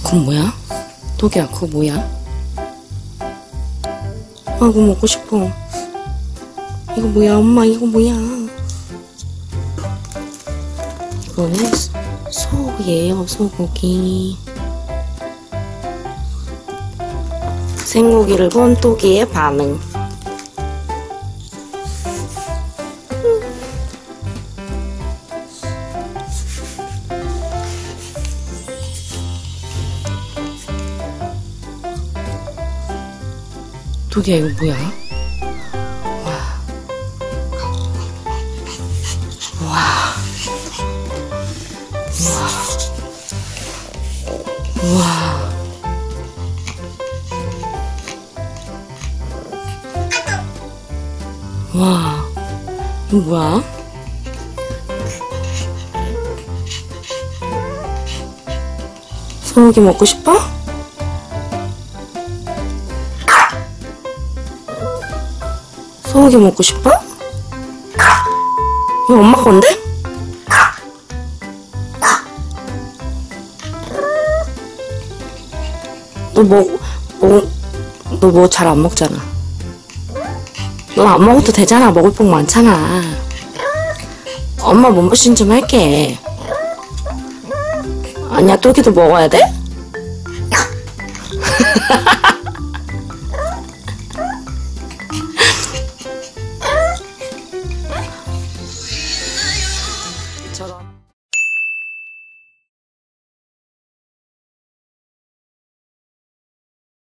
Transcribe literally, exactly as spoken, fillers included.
그건 뭐야? 독이야, 그거 뭐야? 아, 그거 먹고 싶어. 이거 뭐야, 엄마, 이거 뭐야? 이거는 소고기예요, 소고기. 생고기를 본 독이의 반응. 독이야, 이거 뭐야? 와. 와. 와. 와. 와. 이거 뭐야? 소고기 먹고 싶어? 소고기 먹고 싶어? 이거 엄마 건데? 너 뭐, 뭐, 너 뭐 잘 안 먹잖아. 넌 안 먹어도 되잖아. 먹을 복 많잖아. 엄마 몸보신 좀 할게. 아니야, 또기도 먹어야 돼?